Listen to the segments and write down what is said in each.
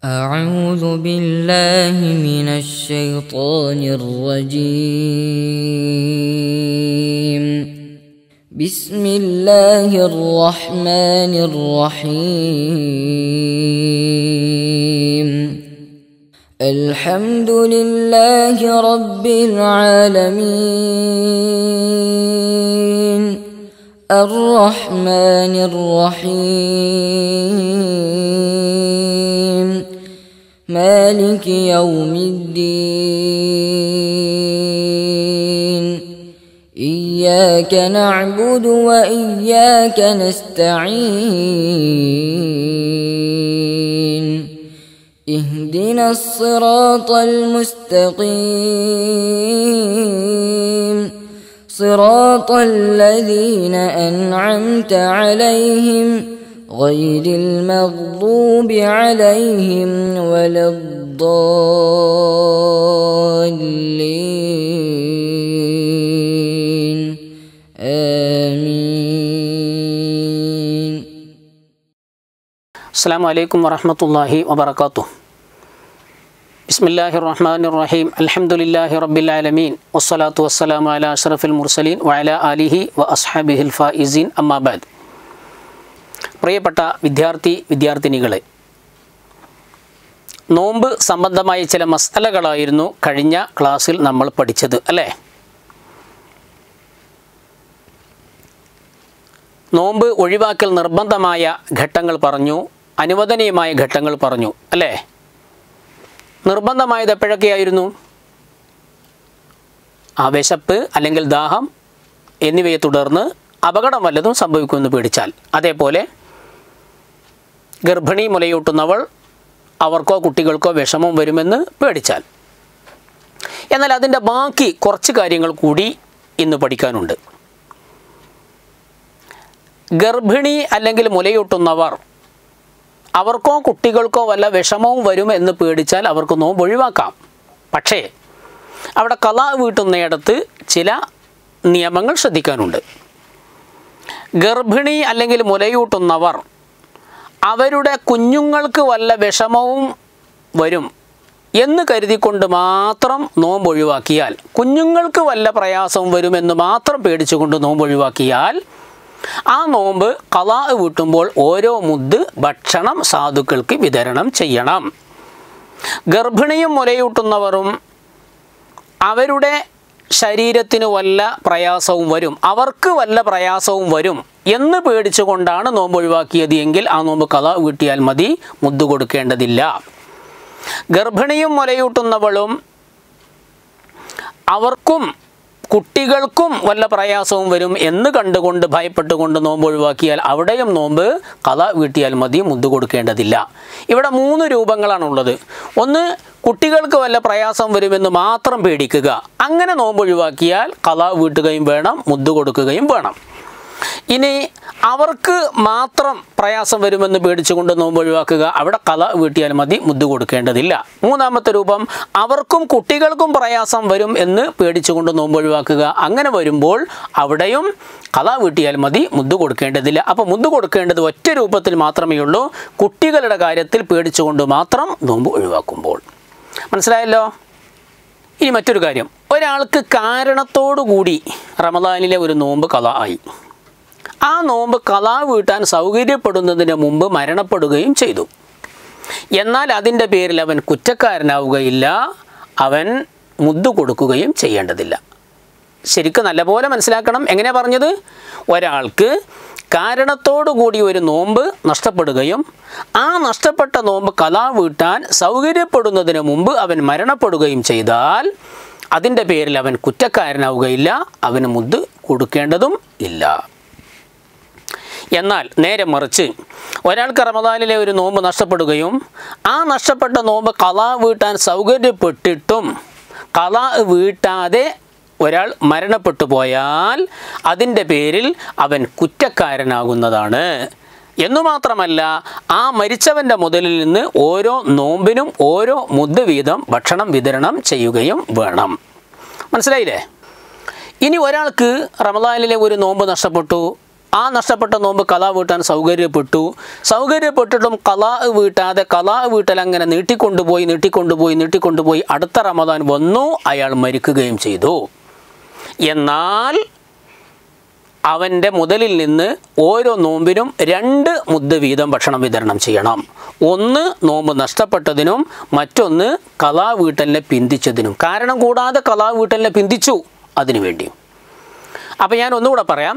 أعوذ بالله من الشيطان الرجيم. بسم الله الرحمن الرحيم. الحمد لله رب العالمين الرحمن الرحيم مالك يوم الدين. إياك نعبد وإياك نستعين. اهدنا الصراط المستقيم صراط الذين أنعمت عليهم غير المغضوب عليهم ولا الضالين. آمين. السلام عليكم ورحمة الله وبركاته. بسم الله الرحمن الرحيم. الحمد لله رب العالمين والصلاة والسلام على أشرف المرسلين وعلى آله وأصحابه الفائزين أما بعد. പ്രിയപ്പെട്ട വിദ്യാർത്ഥിനികളെ, നോമ്പ് സംബന്ധമായ ചില മസ്അലകളായിരുന്നു കഴിഞ്ഞ ക്ലാസ്സിൽ നമ്മൾ പഠിച്ചത്, അല്ലേ? നോമ്പ് ഒഴിവാക്കൽ നിർബന്ധമായ ഘട്ടങ്ങൾ പറഞ്ഞു, അനുവദനീയമായ ഘട്ടങ്ങൾ പറഞ്ഞു, അല്ലേ? നിർബന്ധമായത് എപ്പോഴൊക്കെയായിരുന്നു? വിശപ്പ് അല്ലെങ്കിൽ ദാഹം എന്നിവയെ തുടർന്ന് അപകടം വല്ലതും സംഭവിക്കുമെന്ന് പേടിച്ചാൽ, അതേപോലെ ഗർഭിണി മുലയൂട്ടുന്നവൾ അവർക്കോ കുട്ടികൾക്കോ വിഷമം വരുമെന്ന് പേടിച്ചാൽ. എന്നാൽ അതിൻ്റെ ബാക്കി കുറച്ച് കാര്യങ്ങൾ കൂടി ഇന്ന് പഠിക്കാനുണ്ട്. ഗർഭിണി അല്ലെങ്കിൽ മുലയൂട്ടുന്നവർ അവർക്കോ കുട്ടികൾക്കോ വല്ല വിഷമവും വരുമെന്ന് പേടിച്ചാൽ അവർക്ക് നോമ്പ് ഒഴിവാക്കാം. പക്ഷേ അവിടെ ഖളാ വീട്ടുന്നിടത്ത് ചില നിയമങ്ങൾ ശ്രദ്ധിക്കാനുണ്ട്. ഗർഭിണി അല്ലെങ്കിൽ മുലയൂട്ടുന്നവർ അവരുടെ കുഞ്ഞുങ്ങൾക്ക് വല്ല വിഷമവും വരും എന്ന് കരുതിക്കൊണ്ട് മാത്രം നോമ്പ് ഒഴിവാക്കിയാൽ, കുഞ്ഞുങ്ങൾക്ക് വല്ല പ്രയാസവും വരുമെന്ന് മാത്രം പേടിച്ചുകൊണ്ട് നോമ്പ് ഒഴിവാക്കിയാൽ ആ നോമ്പ് ഖളാ വീട്ടുമ്പോൾ ഓരോ മുദ്ദ് ഭക്ഷണം സാധുക്കൾക്ക് വിതരണം ചെയ്യണം. ഗർഭിണിയും മുലയൂട്ടുന്നവരും അവരുടെ ശരീരത്തിന് വല്ല പ്രയാസവും വരും, അവർക്ക് വല്ല പ്രയാസവും വരും എന്ന് പേടിച്ചുകൊണ്ടാണ് നോമ്പ് ഒഴിവാക്കിയത് എങ്കിൽ ആ നോമ്പ് ഖളാ വീട്ടിയാൽ മതി, മുദ്ദ് കൊടുക്കേണ്ടതില്ല. ഗർഭിണിയും മുലയൂട്ടുന്നവളും അവർക്കും കുട്ടികൾക്കും വല്ല പ്രയാസവും വരും എന്ന് കണ്ടുകൊണ്ട് ഭയപ്പെട്ടുകൊണ്ട് നോമ്പ് ഒഴിവാക്കിയാൽ അവിടെയും നോമ്പ് ഖളാ വീട്ടിയാൽ മതി, മുദ്ദ് കൊടുക്കേണ്ടതില്ല. ഇവിടെ 3 രൂപങ്ങളാണുള്ളത്. ഒന്ന്, കുട്ടികൾക്ക് വല്ല പ്രയാസം വരുമെന്ന് മാത്രം പേടിക്കുക, അങ്ങനെ നോമ്പ് ഒഴിവാക്കിയാൽ ഖളാ വീട്ടുകയും വേണം, മുദ്ദ് കൊടുക്കുകയും വേണം. ഇനി അവർക്ക് മാത്രം പ്രയാസം വരുമെന്ന് പേടിച്ചുകൊണ്ട് നോമ്പ് ഒഴിവാക്കുക, അവിടെ ഖളാ വീട്ടിയാൽ മതി, മുദ്ദ് കൊടുക്കേണ്ടതില്ല. മൂന്നാമത്തെ രൂപം, അവർക്കും കുട്ടികൾക്കും പ്രയാസം വരും എന്ന് പേടിച്ചുകൊണ്ട് നോമ്പ് ഒഴിവാക്കുക, അങ്ങനെ വരുമ്പോൾ അവിടെയും ഖളാ വീട്ടിയാൽ മതി, മുദ്ദ് കൊടുക്കേണ്ടതില്ല. അപ്പോൾ മുദ്ദ് കൊടുക്കേണ്ടത് ഒറ്റ രൂപത്തിൽ മാത്രമേ ഉള്ളൂ, കുട്ടികളുടെ കാര്യത്തിൽ പേടിച്ചുകൊണ്ട് മാത്രം നോമ്പ് ഒഴിവാക്കുമ്പോൾ. മനസ്സിലായല്ലോ? ഇനി മറ്റൊരു കാര്യം, ഒരാൾക്ക് കാരണത്തോടു കൂടി റമദാനിലെ ഒരു നോമ്പ് ഖളാ ആയി. ആ നോമ്പ് ഖളാ വീട്ടാൻ സൗകര്യപ്പെടുന്നതിന് മുമ്പ് മരണപ്പെടുകയും ചെയ്തു. എന്നാൽ അതിൻ്റെ പേരിൽ അവൻ കുറ്റക്കാരനാവുകയില്ല, അവൻ മുദ്ദ് കൊടുക്കുകയും ചെയ്യേണ്ടതില്ല. ശരിക്കും നല്ലപോലെ മനസ്സിലാക്കണം. എങ്ങനെയാണ് പറഞ്ഞത്? ഒരാൾക്ക് കാരണത്തോടു കൂടി ഒരു നോമ്പ് നഷ്ടപ്പെടുകയും ആ നഷ്ടപ്പെട്ട നോമ്പ് ഖളാ വീട്ടാൻ സൗകര്യപ്പെടുന്നതിന് മുമ്പ് അവൻ മരണപ്പെടുകയും ചെയ്താൽ അതിൻ്റെ പേരിൽ അവൻ കുറ്റക്കാരനാവുകയില്ല, അവന് മുദ്ദ് കൊടുക്കേണ്ടതും ഇല്ല. എന്നാൽ നേരെ മറിച്ച് ഒരാൾക്ക് റമദാനിലെ ഒരു നോമ്പ് നഷ്ടപ്പെടുകയും ആ നഷ്ടപ്പെട്ട നോമ്പ് ഖളാ വീട്ടാൻ സൗകര്യപ്പെട്ടിട്ടും ഖളാ വീട്ടാതെ ഒരാൾ മരണപ്പെട്ടു പോയാൽ അതിൻ്റെ പേരിൽ അവൻ കുറ്റക്കാരനാകുന്നതാണ്. എന്നുമാത്രമല്ല, ആ മരിച്ചവൻ്റെ മുതലിൽ നിന്ന് ഓരോ നോമ്പിനും ഓരോ മുദ്ദ് വീതം ഭക്ഷണം വിതരണം ചെയ്യുകയും വേണം. മനസ്സിലായില്ലേ? ഇനി ഒരാൾക്ക് റമദാനിലെ ഒരു നോമ്പ് നഷ്ടപ്പെട്ടു, ആ നഷ്ടപ്പെട്ട നോമ്പ് ഖലാ വീട്ടാൻ സൗകര്യപ്പെട്ടിട്ടും ഖലാ വീട്ടൽ അങ്ങനെ നീട്ടിക്കൊണ്ടുപോയി അടുത്ത റമദാൻ വന്നു, അയാൾ മരിക്കുകയും ചെയ്തു. എന്നാൽ അവൻ്റെ മുതലിൽ നിന്ന് ഓരോ നോമ്പിനും 2 മുദ്ദ് വീതം ഭക്ഷണം വിതരണം ചെയ്യണം. ഒന്ന് നോമ്പ് നഷ്ടപ്പെട്ടതിനും മറ്റൊന്ന് ഖലാ വീട്ടലിനെ പിന്തിച്ചതിനും. കാരണം കൂടാതെ ഖലാ വീട്ടലിനെ പിന്തിച്ചു അതിനു വേണ്ടി. അപ്പോൾ ഞാൻ ഒന്നുകൂടെ പറയാം.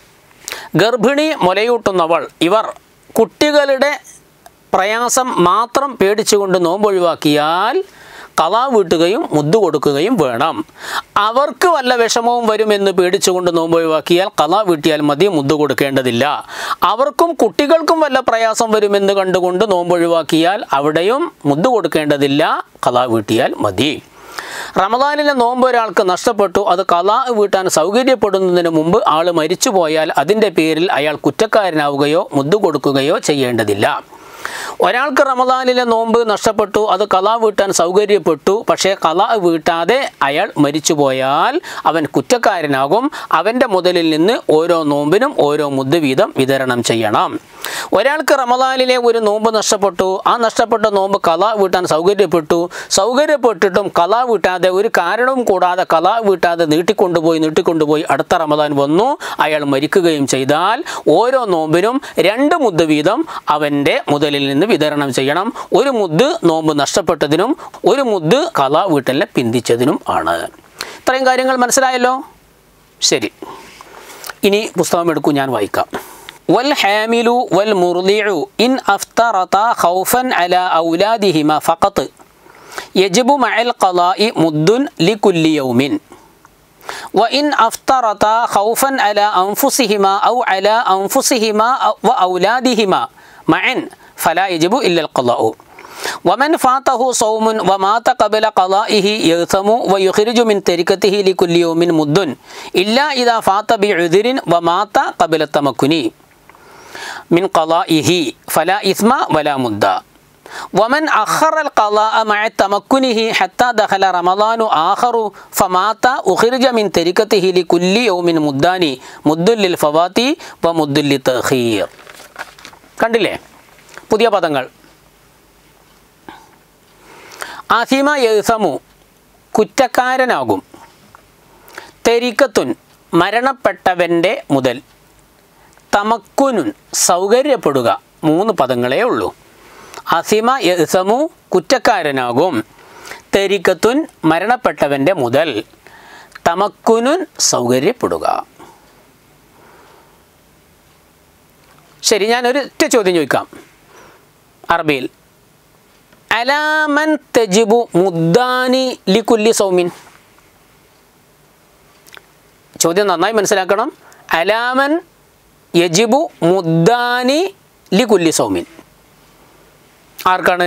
ഗർഭിണി, മുലയൂട്ടുന്നവൾ, ഇവർ കുട്ടികളുടെ പ്രയാസം മാത്രം പേടിച്ചുകൊണ്ട് നോമ്പൊഴിവാക്കിയാൽ ഖലാ വീട്ടുകയും മുദ്ദ് കൊടുക്കുകയും വേണം. അവർക്ക് വല്ല വിഷമവും വരുമെന്ന് പേടിച്ചുകൊണ്ട് നോമ്പൊഴിവാക്കിയാൽ ഖലാ വീട്ടിയാൽ മതി, മുദ്ദ് കൊടുക്കേണ്ടതില്ല. അവർക്കും കുട്ടികൾക്കും വല്ല പ്രയാസം വരുമെന്ന് കണ്ടുകൊണ്ട് നോമ്പൊഴിവാക്കിയാൽ അവിടെയും മുദ്ദ് കൊടുക്കേണ്ടതില്ല, ഖലാ വീട്ടിയാൽ മതി. റമദാനിലെ നോമ്പ് ഒരാൾക്ക് നഷ്ടപ്പെട്ടു, അത് ഖലാ വീട്ടാൻ സൗകര്യപ്പെടുന്നതിന് മുമ്പ് ആൾ മരിച്ചു പോയാൽ അതിൻ്റെ പേരിൽ അയാൾ കുറ്റക്കാരനാവുകയോ മുദ്ദ് കൊടുക്കുകയോ ചെയ്യേണ്ടതില്ല. ഒരാൾക്ക് റമദാനിലെ നോമ്പ് നഷ്ടപ്പെട്ടു, അത് ഖലാ വീട്ടാൻ സൗകര്യപ്പെട്ടു, പക്ഷേ ഖലാ വീട്ടാതെ അയാൾ മരിച്ചു പോയാൽ അവൻ കുറ്റക്കാരനാകും. അവൻ്റെ മുതലിൽ നിന്ന് ഓരോ നോമ്പിനും ഓരോ മുദ്ദ് വീതം വിതരണം ചെയ്യണം. ഒരാൾക്ക് റമദാനിലെ ഒരു നോമ്പ് നഷ്ടപ്പെട്ടു, ആ നഷ്ടപ്പെട്ട നോമ്പ് ഖലാ വീട്ടാൻ സൗകര്യപ്പെട്ടിട്ടും ഖലാ വീട്ടാതെ, ഒരു കാരണവും കൂടാതെ ഖലാ വീട്ടാതെ നീട്ടിക്കൊണ്ടുപോയി അടുത്ത റമദാൻ വന്നു, അയാൾ മരിക്കുകയും ചെയ്താൽ ഓരോ നോമ്പിനും 2 മുദ്ദ് വീതം അവൻ്റെ മുതലിൽ നിന്ന് വിതരണം ചെയ്യണം. 1 മുദ്ദ് നോമ്പ് നഷ്ടപ്പെട്ടതിനും 1 മുദ്ദ് ഖലാ വീട്ടലിനെ പിന്തിച്ചതിനും ആണ്. ഇത്രയും കാര്യങ്ങൾ മനസ്സിലായല്ലോ? ശരി, ഇനി പുസ്തകം എടുക്കൂ, ഞാൻ വായിക്കാം. വൽ ഹാമിലു വൽ മുർദിഉ ഇൻ അഫ്തറതാ ഖൗഫൻ അലാ ഔലാദിഹിമ ഫഖത്ത് യജിബു മഅൽ ഖളാഇ മുദ്ദുൻ ലികുല്ലി യൗമിൻ وإن أفطرتا خوفا على أنفسهما أو على أنفسهما وأولادهما معا فلا يجب إلا القضاء. ومن فاته صوم ومات قبل قضائه يأثم ويخرج من تركته لكل يوم مد إلا إذا فات بعذر ومات قبل التمكن من قضائه فلا إثم ولا مد. ومن أخر القضاء مع تمكنه حتى دخل رمضان آخر فمات أخرج من تركته لكل يوم مدان مد للفوات ومد للتأخير. കണ്ടില്ലേ പുതിയ പദങ്ങൾ? ആസിമ യസമു കുറ്റക്കാരനാകും, തെരിക്കത്തുൻ മരണപ്പെട്ടവൻ്റെ മുതൽ, തമക്കുനുൻ സൗകര്യപ്പെടുക. 3 പദങ്ങളേ ഉള്ളൂ. അസിമ യസമു കുറ്റക്കാരനാകും, തെരിക്കത്തുൻ മരണപ്പെട്ടവൻ്റെ മുതൽ, തമക്കുനുൻ സൗകര്യപ്പെടുക. ശരി, ഞാനൊരു ചോദ്യം ചോദിക്കാം അറബിയിൽ. അലാമൻ തജിബു മുദ്ദാനി ലികുല്ലി സൗമിൻ. ചോദ്യം നന്നായി മനസ്സിലാക്കണം. അലാമൻ യജിബു മുദ്ദാനി ലികുല്ലി സൗമിൻ. ആർക്കാണ്?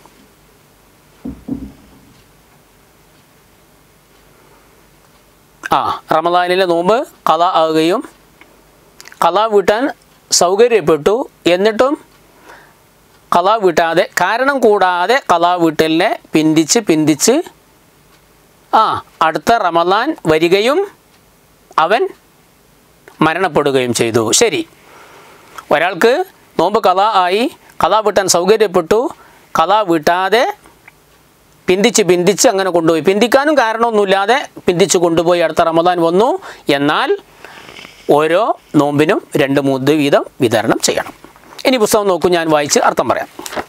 റമദാനിലെ നോമ്പ് ഖളാ ആവുകയും ഖളാ വീട്ടാൻ സൗകര്യപ്പെട്ടു, എന്നിട്ടും ഖളാ വീട്ടാതെ, കാരണം കൂടാതെ ഖളാ വീട്ടലിനെ പിന്തിച്ച് അടുത്ത റമദാൻ വരികയും അവൻ മരണപ്പെടുകയും ചെയ്തു. ശരി, ഒരാൾക്ക് നോമ്പ് ഖളാ ആയി, ഖളാ വീട്ടാൻ സൗകര്യപ്പെട്ടു, ഖളാ വീട്ടാതെ പിന്തിച്ച് അങ്ങനെ കൊണ്ടുപോയി, പിന്തിക്കാനും കാരണമൊന്നുമില്ലാതെ പിന്തിച്ച് കൊണ്ടുപോയി അടുത്ത റമദാൻ വന്നു. എന്നാൽ ഓരോ നോമ്പിനും 2 മുദ്ദ് വീതം വിതരണം ചെയ്യണം. ഇനി പുസ്തകം നോക്കൂ, ഞാൻ വായിച്ച് അർത്ഥം പറയാം.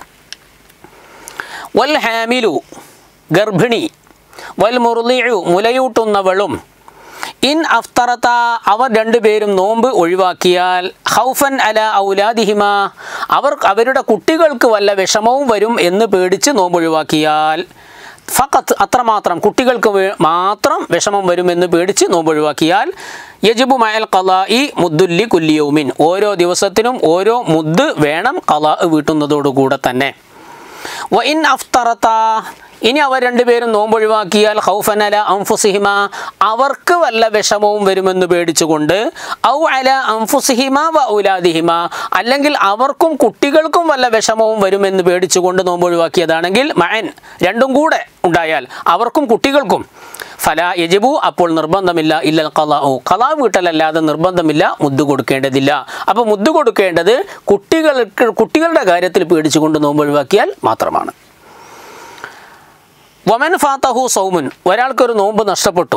വൽ ഹാമിലു ഗർഭിണി, വൽ മുർദിഉ മുലയൂട്ടുന്നവളും, ഇൻ അഫ്തറത അവർ 2 പേരും നോമ്പ് ഒഴിവാക്കിയാൽ, ഖൗഫൻ അല ഔലാദിഹിമ അവരുടെ കുട്ടികൾക്ക് വല്ല വിഷമവും വരും എന്ന് പേടിച്ച് നോമ്പ് ഒഴിവാക്കിയാൽ, ഫഖത്ത് അത്രമാത്രം, കുട്ടികൾക്ക് മാത്രം വിഷമം വരുമെന്ന് പേടിച്ച് നോമ്പ് ഒഴിവാക്കിയാൽ, യജിബു മഅൽ ഖളാഇ മുദ്ദുല്ലി കുല്ലി യൗമിൻ ഓരോ ദിവസത്തിനും ഓരോ മുദ്ദ് വേണം ഖളാ വീട്ടുന്നതോടുകൂടെ തന്നെ. വ ഇൻ അഫ്തറത ഇനി അവർ 2 പേരും നോമ്പൊഴിവാക്കിയാൽ, ഖൗഫൻ അല അൻഫുസിഹിമ അവർക്ക് വല്ല വിഷമവും വരുമെന്ന് പേടിച്ചുകൊണ്ട്, ഔ അല അൻഫുസിഹിമ വ ഔലാദിഹിമ അല്ലെങ്കിൽ അവർക്കും കുട്ടികൾക്കും വല്ല വിഷമവും വരുമെന്ന് പേടിച്ചുകൊണ്ട് നോമ്പൊഴിവാക്കിയതാണെങ്കിൽ, മഅൻ 2 കൂടെ ഉണ്ടായാൽ അവർക്കും കുട്ടികൾക്കും, ഫലാ യജിബു അപ്പോൾ നിർബന്ധമില്ല ഇല്ലൽ ഖലാഉ ഖലാ വീട്ടലല്ലാതെ നിർബന്ധമില്ല മുദ്ദ് കൊടുക്കേണ്ടതില്ല. അപ്പോൾ മുദ്ദ് കൊടുക്കേണ്ടത് കുട്ടികളുടെ കാര്യത്തിൽ പേടിച്ചുകൊണ്ട് നോമ്പ് ഒഴിവാക്കിയാൽ മാത്രമാണ്. വമൻ ഫാതഹു സൗമുൻ ഒരാൾക്കൊരു നോമ്പ് നഷ്ടപ്പെട്ടു.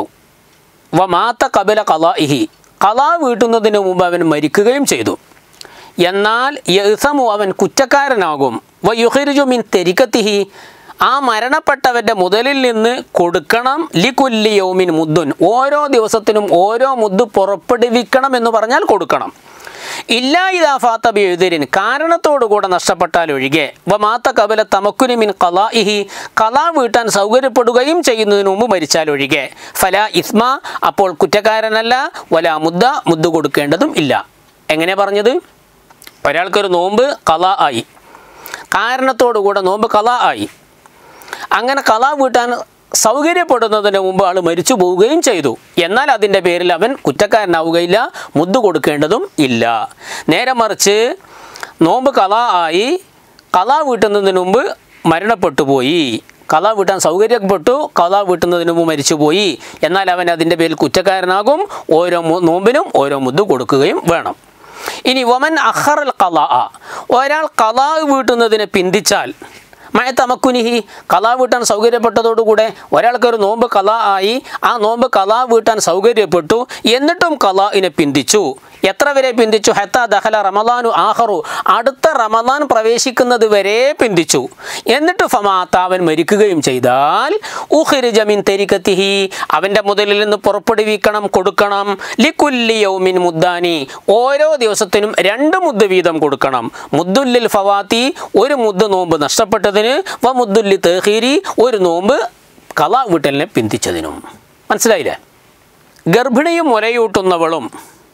വമാത ഖബല ഖലാഇഹി ഖലാ വീട്ടുന്നതിന് മുമ്പ് അവൻ മരിക്കുകയും ചെയ്തു. എന്നാൽ യഅ്സമു അവൻ കുറ്റക്കാരനാകും. വയുഖ്രിജു മിൻ തരികതിഹി ആ മരണപ്പെട്ടവൻ്റെ മുതലിൽ നിന്ന് കൊടുക്കണം. ലികുല്ലി യൗമിൻ മുദ്ദുൻ ഓരോ ദിവസത്തിനും ഓരോ മുദ്ദ് പുറപ്പെടുവിക്കണം എന്ന് പറഞ്ഞാൽ കൊടുക്കണം. ഇല്ലാ ഇദാ ഫാത ബിഉദ്രിൻ കാരണത്തോടുകൂടെ നഷ്ടപ്പെട്ടാൽ ഒഴികെ. വമാത ഖബല തമക്കുനി മിൻ ഖലാഇഹി ഖലാ വീട്ടാൻ സൗകര്യപ്പെടുകയും ചെയ്യുന്നതിന് മുമ്പ് മരിച്ചാൽ ഒഴികെ. ഫലാ ഇസ്മ അപ്പോൾ കുറ്റക്കാരനല്ല. വലാ മുദ്ദ് കൊടുക്കേണ്ടതും ഇല്ല. എങ്ങനെ പറഞ്ഞത്? ഒരാൾക്കൊരു നോമ്പ് ഖലാ ആയി, കാരണത്തോടുകൂടെ നോമ്പ് ഖലാ ആയി. അങ്ങനെ ഖലാ വീട്ടാൻ സൗകര്യപ്പെടുന്നതിന് മുമ്പ് ആൾ മരിച്ചു പോവുകയും ചെയ്തു. എന്നാൽ അതിൻ്റെ പേരിൽ അവൻ കുറ്റക്കാരനാവുകയില്ല, മുദ്ദ് കൊടുക്കേണ്ടതും ഇല്ല. നേരെ മറിച്ച് നോമ്പ് ഖലാ ആയി, ഖലാ വീട്ടുന്നതിന് മുമ്പ് മരണപ്പെട്ടു പോയി, ഖലാ വീട്ടാൻ സൗകര്യപ്പെട്ടു, ഖലാ വീട്ടുന്നതിന് മുമ്പ് മരിച്ചുപോയി. എന്നാൽ അവൻ അതിൻ്റെ പേരിൽ കുറ്റക്കാരനാകും. ഓരോ നോമ്പിനും ഓരോ മുദ്ദ് കൊടുക്കുകയും വേണം. ഇനി വമൻ അഖറൽ ഖലാ ഒരാൾ ഖലാ വീട്ടുന്നതിനെ പിന്തിച്ചാൽ മഴ തമക്കുനിഹി ഖലാ വീട്ടാൻ സൗകര്യപ്പെട്ടതോടുകൂടെ ഒരാൾക്കൊരു നോമ്പ് ഖലാ ആയി, ആ നോമ്പ് ഖലാ വീട്ടാൻ സൗകര്യപ്പെട്ടു, എന്നിട്ടും ഖലാഇനെ പിന്തിച്ചു. എത്ര വരെ പിന്തിച്ചു? ഹത്താ ദഖല റമളാനു ആഖറു അടുത്ത റമളാൻ പ്രവേശിക്കുന്നത് വരെ പിന്തിച്ചു. എന്നിട്ട് ഫമാത അവൻ മരിക്കുകയും ചെയ്താൽ ഉഖ്രിജ മിൻ തരികതിഹി അവൻ്റെ മുതലിൽ നിന്ന് പുറപ്പെടുവിക്കണം, കൊടുക്കണം. ലികുല്ലി യൗമിൻ മുദ്ദാനി ഓരോ ദിവസത്തിനും 2 മുദ്ദ് വീതം കൊടുക്കണം. മുദ്ദുല്ലിൽ ഫവാത്തി ഒരു മുദ്ദ് നോമ്പ് നഷ്ടപ്പെട്ടതിന്, വ മുദ്ദുല്ലി തഖീരി ഒരു നോമ്പ് ഖലാ വീട്ടലിനെ പിന്തിച്ചതിനും. മനസ്സിലായില്ലേ? ഗർഭിണിയും മുലയൂട്ടുന്നവളും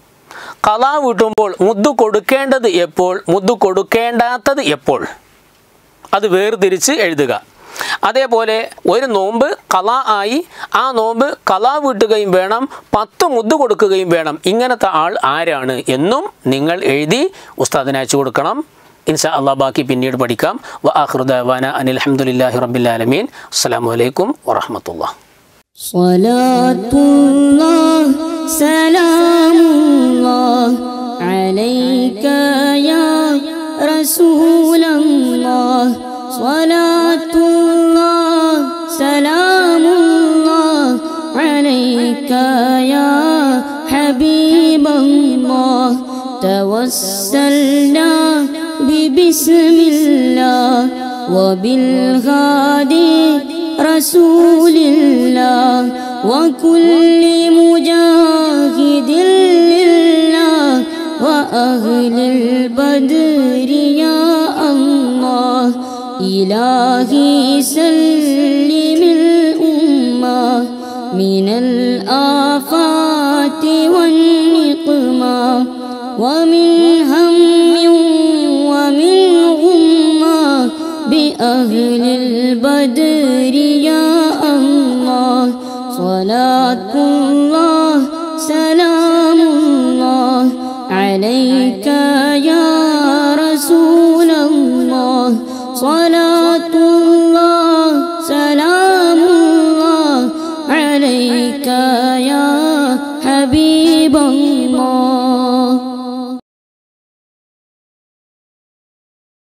ഖലാ വീട്ടുമ്പോൾ മുദ്ദ് കൊടുക്കേണ്ടത് എപ്പോൾ, മുദ്ദ് കൊടുക്കേണ്ടാത്തത് എപ്പോൾ, അത് വേർതിരിച്ച് എഴുതുക. അതേപോലെ ഒരു നോമ്പ് ഖലാ ആയി, ആ നോമ്പ് ഖലാ വീട്ടുകയും വേണം, 10 മുദ്ദ് കൊടുക്കുകയും വേണം. ഇങ്ങനത്തെ ആൾ ആരാണ് എന്നും നിങ്ങൾ എഴുതി ഉസ്താദിന് അയച്ചു കൊടുക്കണം. ഇൻഷാ അല്ലാഹ് ബാക്കി പിന്നീട് പഠിക്കാം. വ ആഖിറു ദഅവാന അനിൽ ഹംദുലില്ലാഹി റബ്ബിൽ ആലമീൻ. അസ്സലാമു അലൈക്കും വറഹ്മത്തുള്ളാഹി. സ്വലാത്തുല്ലാഹ് സലാമുല്ലാഹ് അലൈക യാ റസൂലല്ലാഹ് സ്വലാത്തുല്ലാഹ് സലാമുല്ലാഹ് അലൈക യാ ഹബീബല്ലാഹ് തവസ്സൽനാ ബിസ്മില്ലാഹ് വബിൽഹാദി റസൂലില്ലാഹ് വകുല്ലി മുജാഹിദിൻ ലില്ലാഹ് വഅഹ്ലിൽ ബദ്രി യാ അല്ലാഹ് ഇലാഹി സല്ലിമിൽ ഉമ്മ മിനൽ ആഫാതി വന്നിഖ്മ വമിൻ ഹമ്മിൻ വമിൻ ഗുമ്മ ബിഅഹ്ലിൽ ബദ്രി യാ അല്ലാഹ് സ്വലാത്തുല്ലാഹ് സലാമുല്ലാഹ് അലൈക യാ റസൂലല്ലാഹ് സ്വലാത്തുല്ലാഹ് സലാം